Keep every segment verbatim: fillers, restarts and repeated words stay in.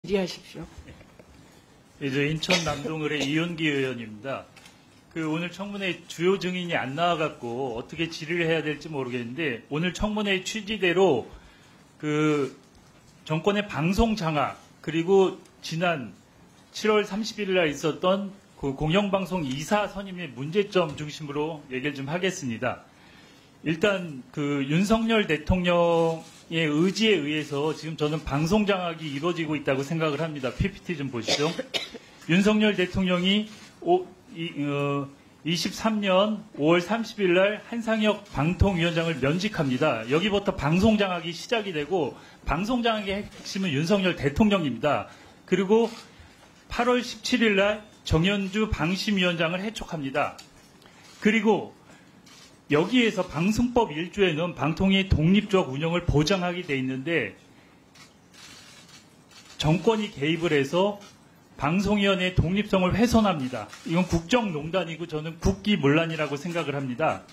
질의하십시오. 이제 인천 남동을의 이윤기 의원입니다. 그 오늘 청문회 주요 증인이 안 나와갖고 어떻게 질의를 해야 될지 모르겠는데 오늘 청문회 취지대로 그 정권의 방송 장악 그리고 지난 칠월 삼십일일 날 있었던 그 공영방송 이사 선임의 문제점 중심으로 얘기를 좀 하겠습니다. 일단 그 윤석열 대통령의 의지에 의해서 지금 저는 방송 장악이 이루어지고 있다고 생각을 합니다. 피피티 좀 보시죠. 윤석열 대통령이 오, 이, 어, 이십삼 년 오월 삼십일 날 한상혁 방통위원장을 면직합니다. 여기부터 방송 장악이 시작이 되고 방송 장악의 핵심은 윤석열 대통령입니다. 그리고 팔월 십칠일 날 정현주 방심위원장을 해촉합니다. 그리고 여기에서 방송법 일 조에는 방통위의 독립적 운영을 보장하게 돼 있는데 정권이 개입을 해서 방송위원회의 독립성을 훼손합니다. 이건 국정농단이고 저는 국기문란이라고 생각을 합니다.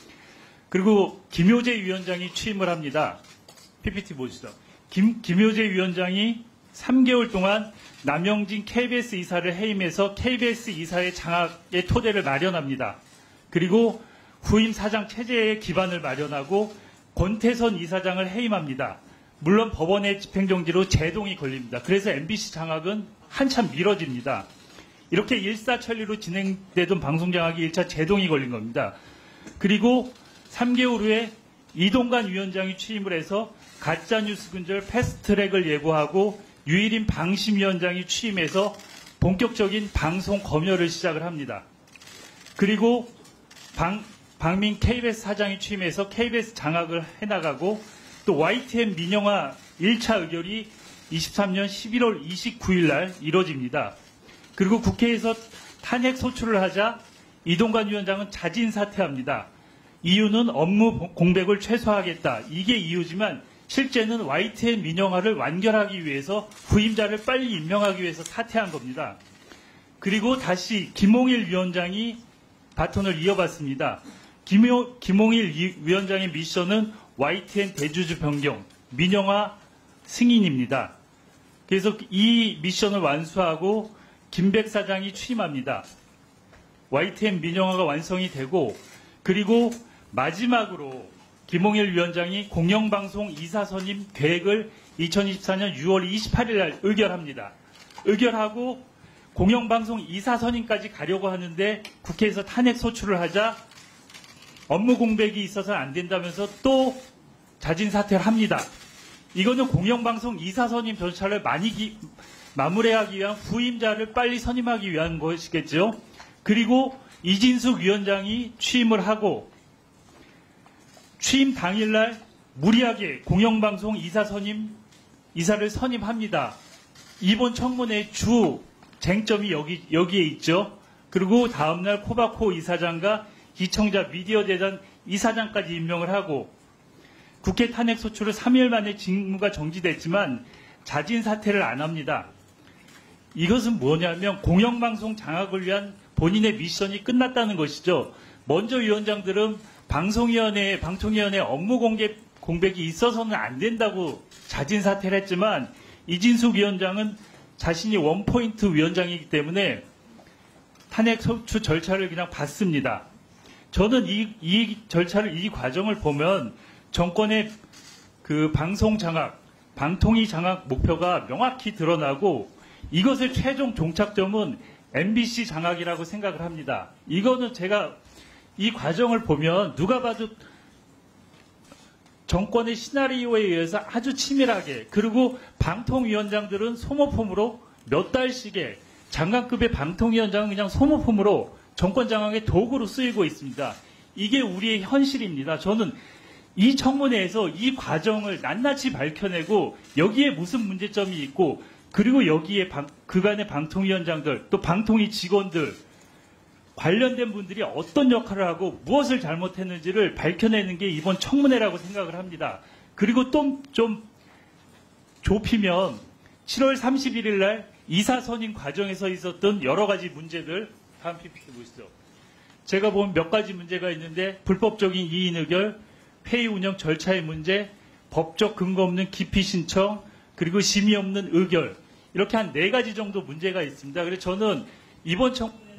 그리고 김효재 위원장이 취임을 합니다. 피피티 보시죠. 김, 김효재 위원장이 삼 개월 동안 남영진 케이비에스 이사를 해임해서 케이비에스 이사의 장악의 토대를 마련합니다. 그리고 후임 사장 체제의 기반을 마련하고 권태선 이사장을 해임합니다. 물론 법원의 집행정지로 제동이 걸립니다. 그래서 엠비씨 장악은 한참 미뤄집니다. 이렇게 일사천리로 진행되던 방송 장악이 일 차 제동이 걸린 겁니다. 그리고 삼 개월 후에 이동관 위원장이 취임을 해서 가짜뉴스 근절 패스트트랙을 예고하고 유일인 방심위원장이 취임해서 본격적인 방송 검열을 시작을 합니다. 그리고 방, 박민 케이비에스 사장이 취임해서 케이비에스 장악을 해나가고 또 와이티엔 민영화 일 차 의결이 이십삼 년 십일월 이십구일 날 이뤄집니다. 그리고 국회에서 탄핵 소추를 하자 이동관 위원장은 자진 사퇴합니다. 이유는 업무 공백을 최소화하겠다. 이게 이유지만 실제는 와이티엔 민영화를 완결하기 위해서 후임자를 빨리 임명하기 위해서 사퇴한 겁니다. 그리고 다시 김홍일 위원장이 바톤을 이어받습니다. 김호, 김홍일 위원장의 미션은 와이티엔 대주주 변경, 민영화 승인입니다. 그래서 이 미션을 완수하고 김백 사장이 취임합니다. 와이티엔 민영화가 완성이 되고 그리고 마지막으로 김홍일 위원장이 공영방송 이사 선임 계획을 이천이십사 년 유월 이십팔일 날 의결합니다. 의결하고 공영방송 이사 선임까지 가려고 하는데 국회에서 탄핵 소추를 하자 업무 공백이 있어서 안 된다면서 또 자진 사퇴를 합니다. 이거는 공영방송 이사 선임 절차를 많이 기, 마무리하기 위한 후임자를 빨리 선임하기 위한 것이겠죠. 그리고 이진숙 위원장이 취임을 하고 취임 당일날 무리하게 공영방송 이사 선임 이사를 선임합니다. 이번 청문회 주 쟁점이 여기, 여기에 있죠. 그리고 다음날 코바코 이사장과 기청자 미디어재단 이사장까지 임명을 하고 국회 탄핵 소추를 삼 일 만에 직무가 정지됐지만 자진 사퇴를 안 합니다. 이것은 뭐냐면 공영방송 장악을 위한 본인의 미션이 끝났다는 것이죠. 먼저 위원장들은 방송위원회, 방통위원회 업무 공개, 공백이 있어서는 안 된다고 자진 사퇴를 했지만 이진숙 위원장은 자신이 원포인트 위원장이기 때문에 탄핵 소추 절차를 그냥 받습니다. 저는 이, 이 절차를, 이 과정을 보면 정권의 그 방송 장악, 방통위 장악 목표가 명확히 드러나고 이것의 최종 종착점은 엠비씨 장악이라고 생각을 합니다. 이거는 제가 이 과정을 보면 누가 봐도 정권의 시나리오에 의해서 아주 치밀하게 그리고 방통위원장들은 소모품으로 몇 달씩의 장관급의 방통위원장은 그냥 소모품으로 정권 장악의 도구로 쓰이고 있습니다. 이게 우리의 현실입니다. 저는 이 청문회에서 이 과정을 낱낱이 밝혀내고 여기에 무슨 문제점이 있고 그리고 여기에 방, 그간의 방통위원장들 또 방통위 직원들 관련된 분들이 어떤 역할을 하고 무엇을 잘못했는지를 밝혀내는 게 이번 청문회라고 생각을 합니다. 그리고 또 좀 좁히면 칠월 삼십일일 날 이사 선임 과정에서 있었던 여러 가지 문제들 다음 피피티 보시죠. 제가 보면 몇 가지 문제가 있는데 불법적인 이인 의결, 회의 운영 절차의 문제, 법적 근거 없는 기피 신청, 그리고 심의 없는 의결 이렇게 한 네 가지 정도 문제가 있습니다. 그래서 저는 이번 청문회